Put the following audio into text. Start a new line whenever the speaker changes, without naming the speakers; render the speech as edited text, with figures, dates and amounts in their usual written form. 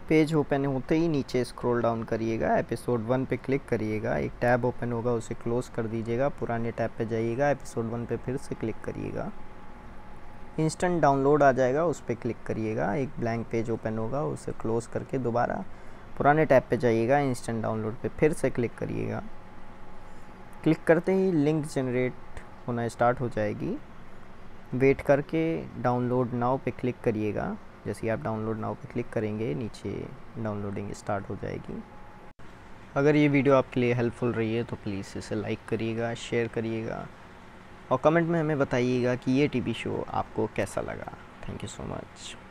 Page open होते ही नीचे scroll down करिएगा, एपिसोड 1 पे क्लिक करिएगा, एक टैब ओपन होगा उसे क्लोज़ कर दीजिएगा, पुराने टैब पे जाइएगा, एपिसोड 1 पे फिर से क्लिक करिएगा, इंस्टेंट डाउनलोड आ जाएगा, उस पर क्लिक करिएगा, एक ब्लैंक पेज ओपन होगा उसे क्लोज़ करके दोबारा पुराने टैब पे जाइएगा, इंस्टेंट डाउनलोड पे फिर से क्लिक करिएगा। क्लिक करते ही लिंक जनरेट होना स्टार्ट हो जाएगी। वेट करके डाउनलोड नाउ पे क्लिक करिएगा। जैसे ही आप डाउनलोड नाउ पे क्लिक करेंगे नीचे डाउनलोडिंग स्टार्ट हो जाएगी। अगर ये वीडियो आपके लिए हेल्पफुल रही है तो प्लीज़ इसे लाइक करिएगा, शेयर करिएगा और कमेंट में हमें बताइएगा कि ये टीवी शो आपको कैसा लगा। Thank you so much.